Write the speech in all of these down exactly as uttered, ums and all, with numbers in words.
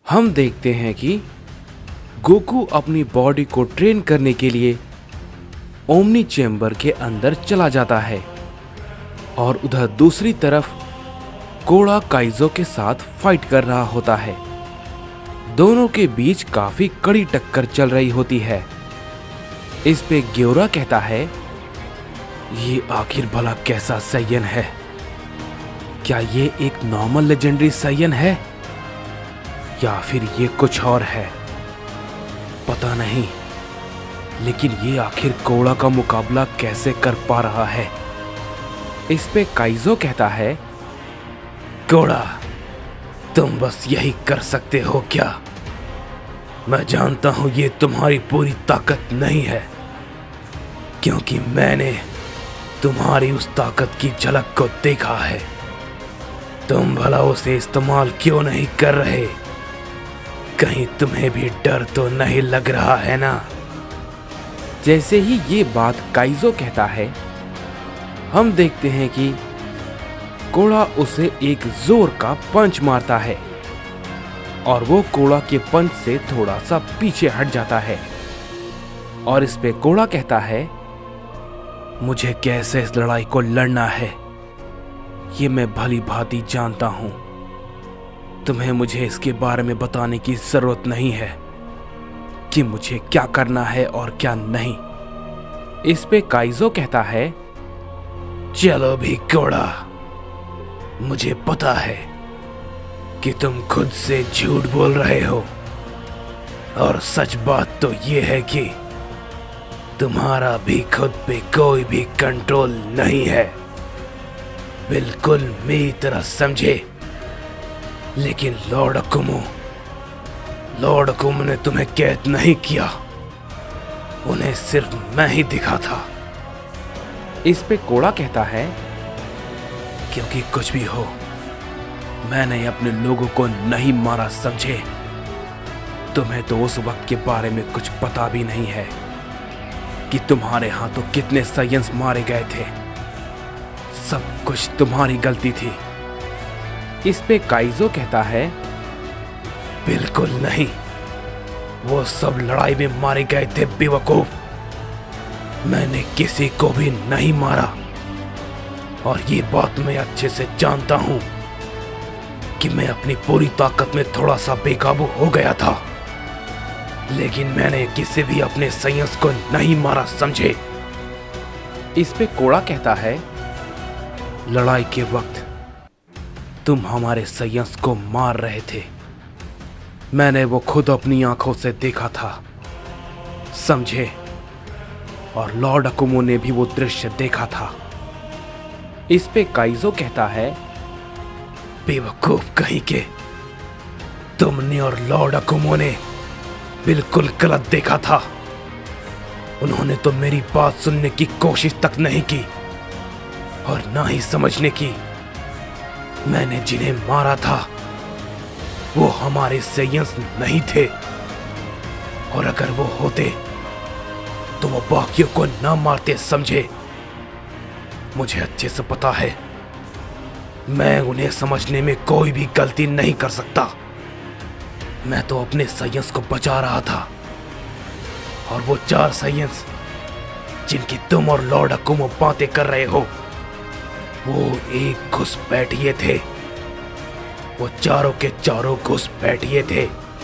हम देखते हैं कि गोकू अपनी बॉडी को ट्रेन करने के लिए ओमनी चेम्बर के अंदर चला जाता है और उधर दूसरी तरफ कोड़ा काइजो के साथ फाइट कर रहा होता है। दोनों के बीच काफी कड़ी टक्कर चल रही होती है। इस पे ग्योरा कहता है, ये आखिर भला कैसा साइयन है? क्या ये एक नॉर्मल लेजेंडरी साइयन है या फिर ये कुछ और है? पता नहीं, लेकिन ये आखिर कोड़ा का मुकाबला कैसे कर पा रहा है? इस पे काइजो कहता है, कोड़ा, तुम बस यही कर सकते हो क्या? मैं जानता हूं ये तुम्हारी पूरी ताकत नहीं है, क्योंकि मैंने तुम्हारी उस ताकत की झलक को देखा है। तुम भला उसे इस्तेमाल क्यों नहीं कर रहे? कहीं तुम्हें भी डर तो नहीं लग रहा है ना? जैसे ही ये बात काइजो कहता है, हम देखते हैं कि कोड़ा उसे एक जोर का पंच मारता है और वो कोड़ा के पंच से थोड़ा सा पीछे हट जाता है। और इस पे कोड़ा कहता है, मुझे कैसे इस लड़ाई को लड़ना है ये मैं भली भांति जानता हूं। तुम्हें मुझे इसके बारे में बताने की जरूरत नहीं है कि मुझे क्या करना है और क्या नहीं। इस पे काइजो कहता है, चलो भी कोड़ा, मुझे पता है कि तुम खुद से झूठ बोल रहे हो और सच बात तो ये है कि तुम्हारा भी खुद पे कोई भी कंट्रोल नहीं है, बिल्कुल मेरी तरह समझे। लेकिन लॉर्ड अकुमो लॉर्ड अकुमो ने तुम्हें कैद नहीं किया, उन्हें सिर्फ मैं ही दिखा था। इस पे कोड़ा कहता है, क्योंकि कुछ भी हो, मैंने अपने लोगों को नहीं मारा, समझे? तुम्हें तो उस वक्त के बारे में कुछ पता भी नहीं है कि तुम्हारे हाथों कितने साइयंस मारे गए थे। सब कुछ तुम्हारी गलती थी। इस पे काइजो कहता है, बिल्कुल नहीं, वो सब लड़ाई में मारे गए थे बेवकूफ। मैंने किसी को भी नहीं मारा और ये बात मैं अच्छे से जानता हूं कि मैं अपनी पूरी ताकत में थोड़ा सा बेकाबू हो गया था, लेकिन मैंने किसी भी अपने साइयंस को नहीं मारा, समझे? इस पे कोड़ा कहता है, लड़ाई के वक्त तुम हमारे साइयंस को मार रहे थे, मैंने वो खुद अपनी आंखों से देखा था, समझे? और लॉर्ड अकुमो ने भी वो दृश्य देखा था। इस पे काइजो कहता है, बेवकूफ कहीं के, तुमने और लॉर्ड अकुमो ने बिल्कुल गलत देखा था। उन्होंने तो मेरी बात सुनने की कोशिश तक नहीं की और ना ही समझने की। मैंने जिन्हें मारा था वो हमारे साइयंस नहीं थे, और अगर वो होते तो वो बाकियों को ना मारते, समझे? मुझे अच्छे से पता है मैं उन्हें समझने में कोई भी गलती नहीं कर सकता। मैं तो अपने साइयंस को बचा रहा था, और वो चार साइयंस जिनकी तुम और लॉर्ड अकुमो बातें कर रहे हो, वो एक घुसपैठिए थे। वो चारों के चारों घुसपैठिए थे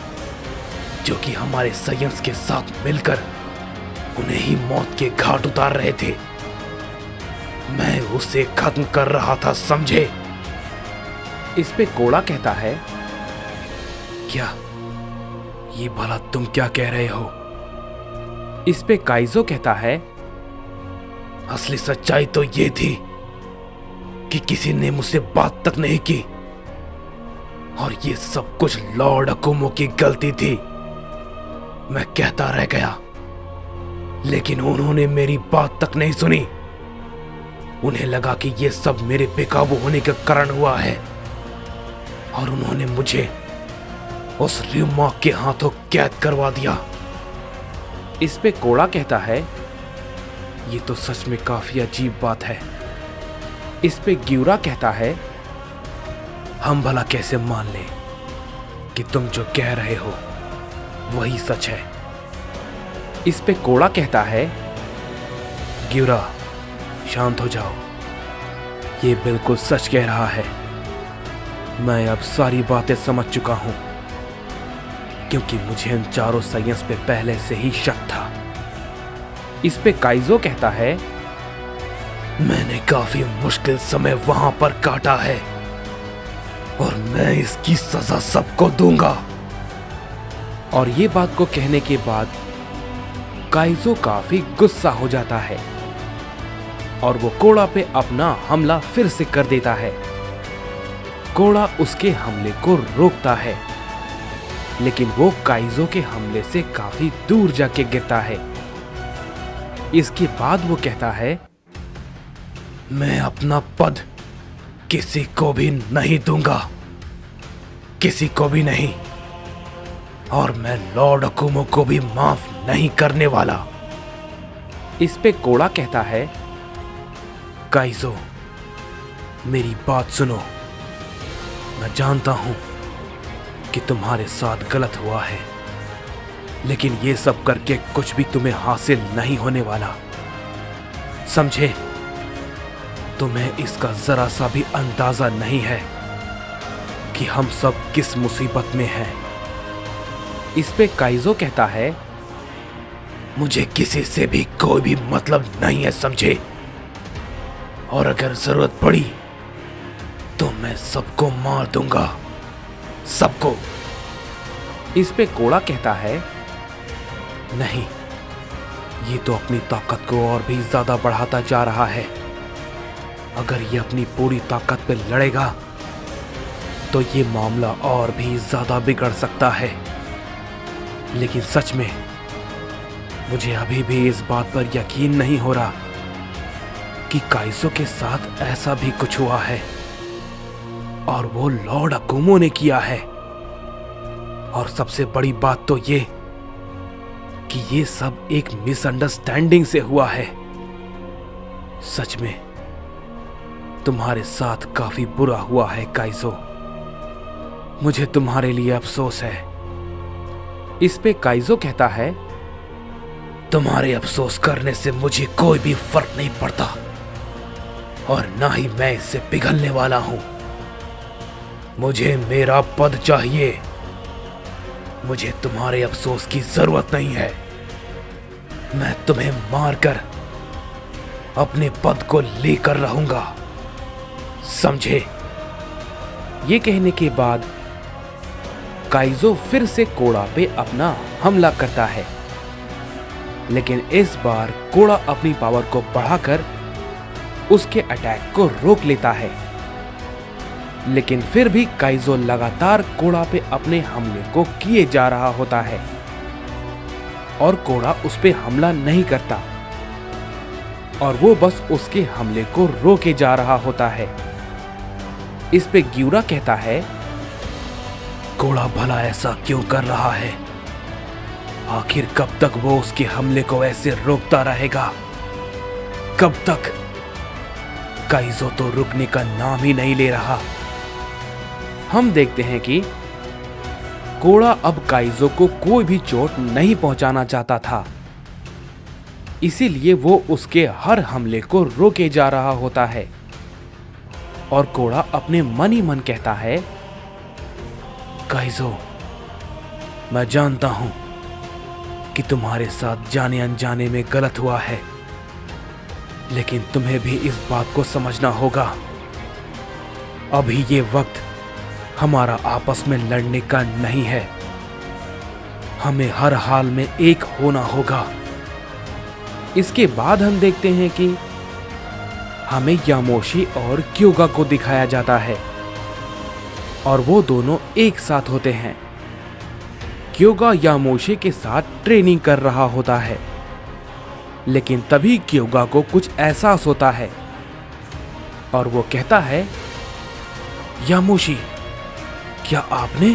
जो कि हमारे साइयंस के साथ मिलकर उन्हें ही मौत के घाट उतार रहे थे। मैं उसे खत्म कर रहा था, समझे? इस पे कोड़ा कहता है, क्या ये भला तुम क्या कह रहे हो? इस पे काइजो कहता है, असली सच्चाई तो ये थी कि किसी ने मुझसे बात तक नहीं की, और ये सब कुछ लॉर्ड अकुमो की गलती थी। मैं कहता रह गया, लेकिन उन्होंने मेरी बात तक नहीं सुनी। उन्हें लगा कि ये सब मेरे बेकाबू होने के कारण हुआ है, और उन्होंने मुझे उस र्यूमा के हाथों कैद करवा दिया। इस पे कोड़ा कहता है, ये तो सच में काफी अजीब बात है। इस पे ग्यूरा कहता है, हम भला कैसे मान लें कि तुम जो कह रहे हो वही सच है। इस पे कोड़ा कहता है, ग्यूरा शांत हो जाओ, ये बिल्कुल सच कह रहा है। मैं अब सारी बातें समझ चुका हूं, क्योंकि मुझे इन चारों साइंस पे पहले से ही शक था। इस पे काइजो कहता है, मैंने काफी मुश्किल समय वहां पर काटा है और मैं इसकी सजा सबको दूंगा। और ये बात को कहने के बाद काइजो काफी गुस्सा हो जाता है और वो कोड़ा पे अपना हमला फिर से कर देता है। कोड़ा उसके हमले को रोकता है, लेकिन वो काइजो के हमले से काफी दूर जाके गिरता है। इसके बाद वो कहता है, मैं अपना पद किसी को भी नहीं दूंगा, किसी को भी नहीं, और मैं लॉर्ड अकुमो को भी माफ नहीं करने वाला। इस पे कोड़ा कहता है, काइजो मेरी बात सुनो, मैं जानता हूं कि तुम्हारे साथ गलत हुआ है, लेकिन ये सब करके कुछ भी तुम्हें हासिल नहीं होने वाला, समझे? तुम्हें इसका जरा सा भी अंदाजा नहीं है कि हम सब किस मुसीबत में हैं। इस पे काइजो कहता है, मुझे किसी से भी कोई भी मतलब नहीं है, समझे? और अगर जरूरत पड़ी तो मैं सबको मार दूंगा, सबको। इस पे कोड़ा कहता है, नहीं, ये तो अपनी ताकत को और भी ज्यादा बढ़ाता जा रहा है। अगर ये अपनी पूरी ताकत पे लड़ेगा तो ये मामला और भी ज्यादा बिगड़ सकता है। लेकिन सच में मुझे अभी भी इस बात पर यकीन नहीं हो रहा कि काइजो के साथ ऐसा भी कुछ हुआ है और वो लॉर्ड अकुमो ने किया है। और सबसे बड़ी बात तो ये कि ये सब एक मिसअंडरस्टैंडिंग से हुआ है। सच में तुम्हारे साथ काफी बुरा हुआ है काइजो, मुझे तुम्हारे लिए अफसोस है। इस पे काइजो कहता है, तुम्हारे अफसोस करने से मुझे कोई भी फर्क नहीं पड़ता और ना ही मैं इससे पिघलने वाला हूं। मुझे मेरा पद चाहिए, मुझे तुम्हारे अफसोस की जरूरत नहीं है। मैं तुम्हें मारकर अपने पद को लेकर रहूंगा, समझे? ये कहने के बाद काइजो फिर से कोड़ा पे अपना हमला करता है, लेकिन इस बार कोड़ा अपनी पावर को बढ़ाकर उसके अटैक को रोक लेता है। लेकिन फिर भी काइजो लगातार कोड़ा पे अपने हमले को किए जा रहा होता है और कोड़ा उस पे हमला नहीं करता और वो बस उसके हमले को रोके जा रहा होता है। इस पे ग्यूरा कहता है, कोड़ा भला ऐसा क्यों कर रहा है? आखिर कब तक वो उसके हमले को ऐसे रोकता रहेगा? कब तक? काइजो तो रुकने का नाम ही नहीं ले रहा। हम देखते हैं कि कोड़ा अब काइजो को कोई भी चोट नहीं पहुंचाना चाहता था, इसीलिए वो उसके हर हमले को रोके जा रहा होता है। और कोड़ा अपने मन ही मन कहता है, काइजो मैं जानता हूं कि तुम्हारे साथ जाने अनजाने में गलत हुआ है, लेकिन तुम्हें भी इस बात को समझना होगा, अभी ये वक्त हमारा आपस में लड़ने का नहीं है। हमें हर हाल में एक होना होगा। इसके बाद हम देखते हैं कि हमें यामोशी और क्योगा को दिखाया जाता है और वो दोनों एक साथ होते हैं। क्योगा यामोशी के साथ ट्रेनिंग कर रहा होता है, लेकिन तभी क्योगा को कुछ एहसास होता है और वो कहता है, यामोशी क्या आपने?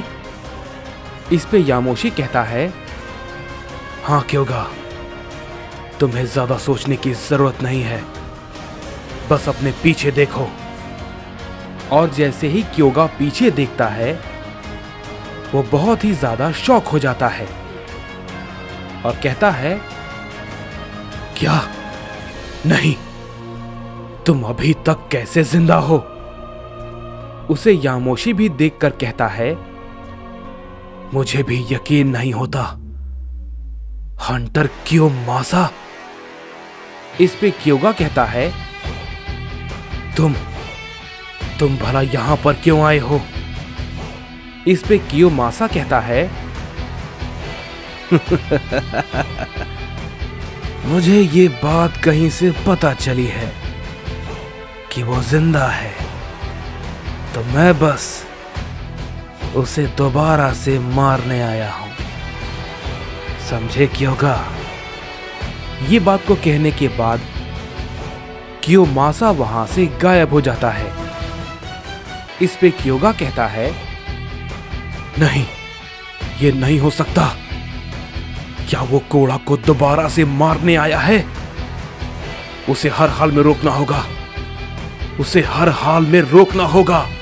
इस पे यामोशी कहता है, हाँ क्योगा, तुम्हें ज्यादा सोचने की जरूरत नहीं है, बस अपने पीछे देखो। और जैसे ही क्योगा पीछे देखता है वो बहुत ही ज्यादा शॉक हो जाता है और कहता है, क्या? नहीं, तुम अभी तक कैसे जिंदा हो? उसे यामोशी भी देखकर कहता है, मुझे भी यकीन नहीं होता। Hunter Kiyomasa. इस पे क्योगा कहता है, तुम तुम भला यहां पर क्यों आए हो? इस पे कियोमासा कहता है, मुझे ये बात कहीं से पता चली है कि वो जिंदा है, तो मैं बस उसे दोबारा से मारने आया हूं। समझे क्योगा? ये बात को कहने के बाद कियोमासा वहां से गायब हो जाता है। इस पे क्योगा कहता है, नहीं, ये नहीं हो सकता। क्या वो कोड़ा को दोबारा से मारने आया है? उसे हर हाल में रोकना होगा, उसे हर हाल में रोकना होगा।